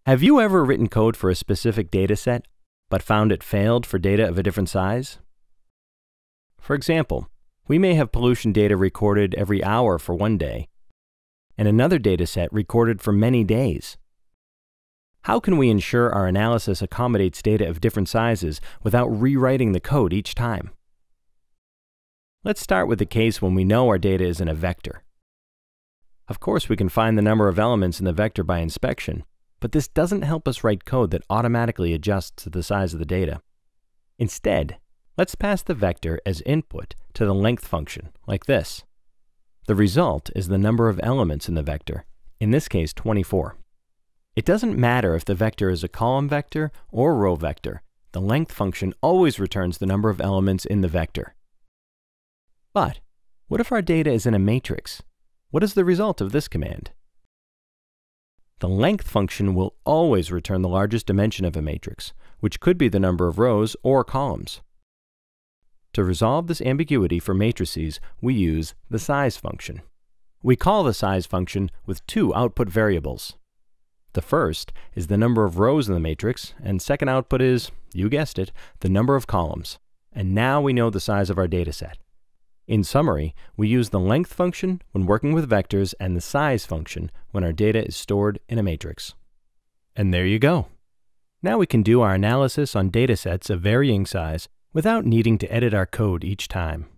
Have you ever written code for a specific data set, but found it failed for data of a different size? For example, we may have pollution data recorded every hour for one day, and another data set recorded for many days. How can we ensure our analysis accommodates data of different sizes without rewriting the code each time? Let's start with the case when we know our data is in a vector. Of course, we can find the number of elements in the vector by inspection, but this doesn't help us write code that automatically adjusts to the size of the data. Instead, let's pass the vector as input to the length function, like this. The result is the number of elements in the vector, in this case 24. It doesn't matter if the vector is a column vector or row vector. The length function always returns the number of elements in the vector. But what if our data is in a matrix? What is the result of this command? The length function will always return the largest dimension of a matrix, which could be the number of rows or columns. To resolve this ambiguity for matrices, we use the size function. We call the size function with two output variables. The first is the number of rows in the matrix, and second output is, you guessed it, the number of columns. And now we know the size of our data set. In summary, we use the length function when working with vectors and the size function when our data is stored in a matrix. And there you go. Now we can do our analysis on datasets of varying size without needing to edit our code each time.